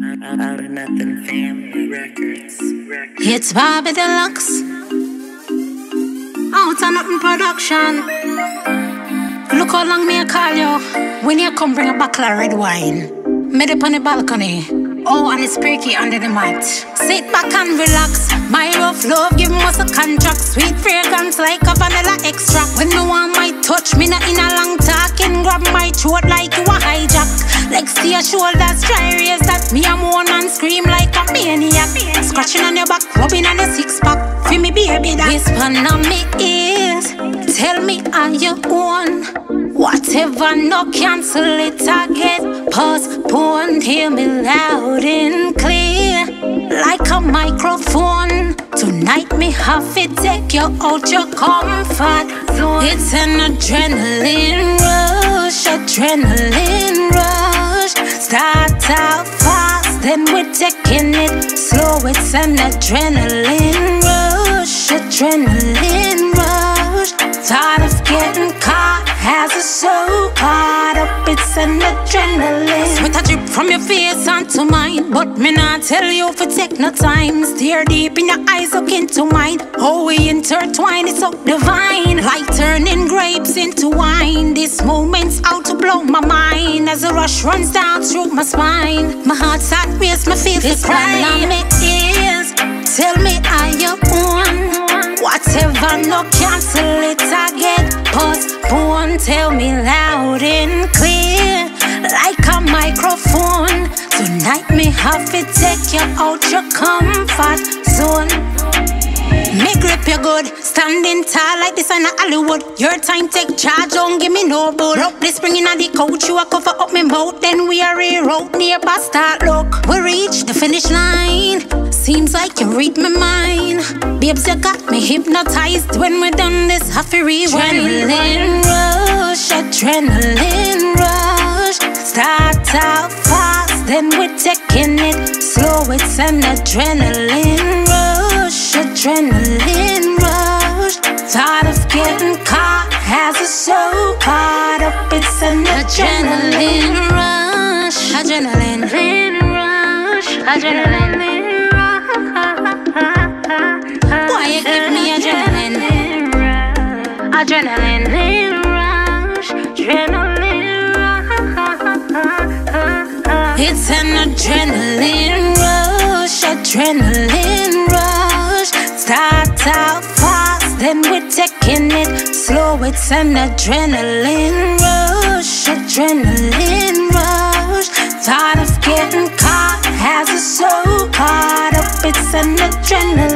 Out of Nothing Family Records. It's Bobby Deluxe. Out of Nothing Production. Look how long me I call you when you come bring a bottle of red wine. Made up on the balcony. Oh, and it's perky under the mat. Sit back and relax. My rough love give us a contract. Sweet fragrance like a vanilla extract. When no one might touch me, not in a long talking. Grab my throat like you a hijack. Legs to your shoulders, try raise that. Me a moan and scream like a maniac. Scratching on your back, rubbing on your six pack. Feel me baby that whisper on me ears. Tell me are you on? Whatever, no cancel it again. Postpone, hear me loud and clear. Like a microphone. Tonight me have to take you out your comfort zone. It's an adrenaline rush, adrenaline rush. Start out fast, then we're taking it slow. It's an adrenaline rush, adrenaline rush. Tired of getting caught, has us so caught up. It's an adrenaline. Sweat a drip from your face onto mine, but me not tell you for take no time. Stare deep in your eyes, look into mine. Oh, we intertwine, it's so divine. Like turning grapes into wine. This moment's out to blow my mind. As a rush runs down through my spine. My heart's at rest, my feet is crying. On me ears, tell me are you on? Whatever, no cancel it again. Postpone, tell me loud and clear. Like a microphone. Tonight me have to take you out your comfort zone. Me grip you good, standing tall like this in Hollywood. Your time take charge, don't give me no bull. Up the spring in the couch, you a cover up me mouth. Then we are reroute near Bastard. Look, we reach the finish line. Seems like you read my mind. Babes, you got me hypnotized. When we're done this, have to rewind. Adrenaline rush, adrenaline rush. Start out fast, then we're taking it slow. It's an adrenaline rush, adrenaline rush. Tired of getting caught, has us so caught up. It's an adrenaline rush, adrenaline rush, adrenaline. Why you give me adrenaline? Adrenaline rush, adrenaline rush. It's an adrenaline rush, adrenaline rush. Start out fast, then we're taking it slow. It's an adrenaline rush, adrenaline rush. Tired of getting caught, has us so caught up. It's an adrenaline.